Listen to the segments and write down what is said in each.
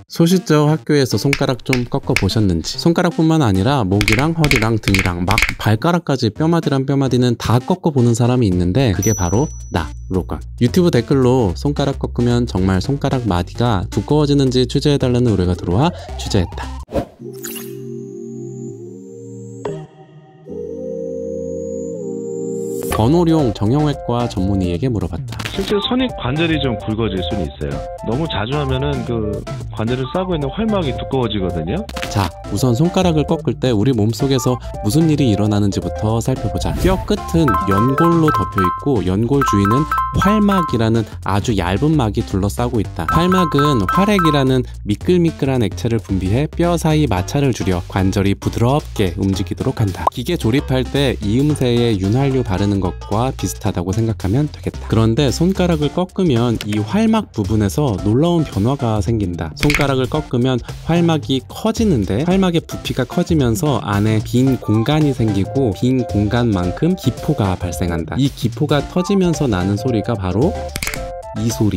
소시적 학교에서 손가락 좀 꺾어 보셨는지. 손가락뿐만 아니라 목이랑 허리랑 등이랑 막 발가락까지 뼈마디랑 뼈마디는 다 꺾어 보는 사람이 있는데 그게 바로 나, 로건. 유튜브 댓글로 손가락 꺾으면 정말 손가락 마디가 두꺼워지는지 취재해달라는 의뢰가 들어와 취재했다. 건호룡 정형외과 전문의에게 물어봤다. 실제로 선입 관절이 좀 굵어질 수는 있어요. 너무 자주 하면은 그 관절을 싸고 있는 활막이 두꺼워지거든요. 자, 우선 손가락을 꺾을 때 우리 몸속에서 무슨 일이 일어나는지부터 살펴보자. 뼈 끝은 연골로 덮여 있고 연골 주위는 활막이라는 아주 얇은 막이 둘러싸고 있다. 활막은 활액이라는 미끌미끌한 액체를 분비해 뼈 사이 마찰을 줄여 관절이 부드럽게 움직이도록 한다. 기계 조립할 때 이음새에 윤활유 바르는 것과 비슷하다고 생각하면 되겠다. 그런데 손가락을 꺾으면 이 활막 부분에서 놀라운 변화가 생긴다. 손가락을 꺾으면 활막이 커지는데 활막의 부피가 커지면서 안에 빈 공간이 생기고 빈 공간만큼 기포가 발생한다. 이 기포가 터지면서 나는 소리가 바로 이 소리.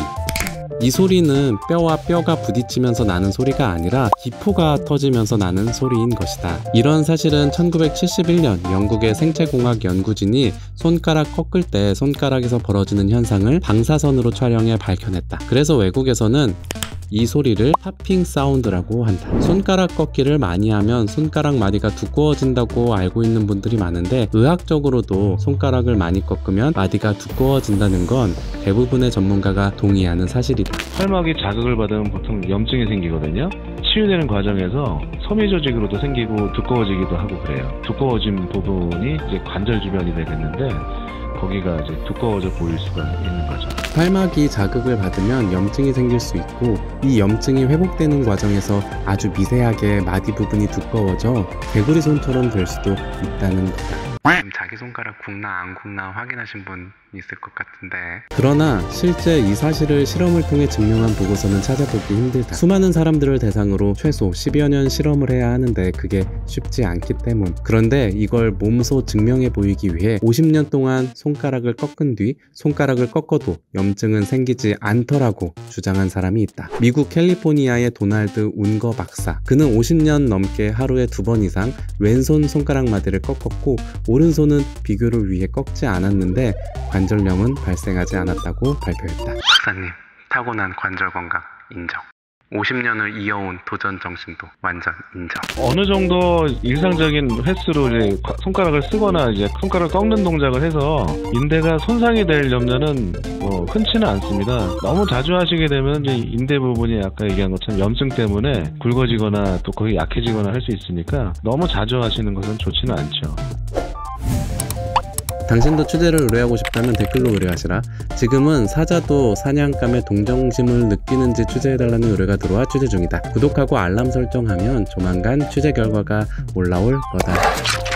이 소리는 뼈와 뼈가 부딪히면서 나는 소리가 아니라 기포가 터지면서 나는 소리인 것이다. 이런 사실은 1971년 영국의 생체공학 연구진이 손가락 꺾을 때 손가락에서 벌어지는 현상을 방사선으로 촬영해 밝혀냈다. 그래서 외국에서는 이 소리를 팝핑 사운드라고 한다. 손가락 꺾기를 많이 하면 손가락 마디가 두꺼워진다고 알고 있는 분들이 많은데 의학적으로도 손가락을 많이 꺾으면 마디가 두꺼워진다는 건 대부분의 전문가가 동의하는 사실이다. 활막이 자극을 받으면 보통 염증이 생기거든요. 치유되는 과정에서 섬유 조직으로도 생기고 두꺼워지기도 하고 그래요. 두꺼워진 부분이 이제 관절 주변이 되겠는데 거기가 이제 두꺼워져 보일 수가 있는 거죠. 활막이 자극을 받으면 염증이 생길 수 있고 이 염증이 회복되는 과정에서 아주 미세하게 마디 부분이 두꺼워져 개구리 손처럼 될 수도 있다는 거다. 지금 자기 손가락 굵나 안 굵나 확인하신 분 있을 것 같은데 그러나 실제 이 사실을 실험을 통해 증명한 보고서는 찾아보기 힘들다. 수많은 사람들을 대상으로 최소 10여 년 실험을 해야 하는데 그게 쉽지 않기 때문. 그런데 이걸 몸소 증명해 보이기 위해 50년 동안 손가락을 꺾은 뒤 손가락을 꺾어도 염증은 생기지 않더라고 주장한 사람이 있다. 미국 캘리포니아의 도널드 운거 박사. 그는 50년 넘게 하루에 2번 이상 왼손 손가락 마디를 꺾었고 오른손은 비교를 위해 꺾지 않았는데 관절염은 발생하지 않았다고 발표했다. 박사님, 타고난 관절 건강 인정. 50년을 이어온 도전 정신도 완전 인정. 어느 정도 일상적인 횟수로 이제 손가락을 쓰거나 이제 손가락을 꺾는 동작을 해서 인대가 손상이 될 염려는 흔치는 않습니다. 너무 자주 하시게 되면 이제 인대 부분이 아까 얘기한 것처럼 염증 때문에 굵어지거나 또 거의 약해지거나 할 수 있으니까 너무 자주 하시는 것은 좋지는 않죠. 당신도 취재를 의뢰하고 싶다면 댓글로 의뢰하시라. 지금은 사자도 사냥감에 동정심을 느끼는지 취재해달라는 의뢰가 들어와 취재 중이다. 구독하고 알람 설정하면 조만간 취재 결과가 올라올 거다.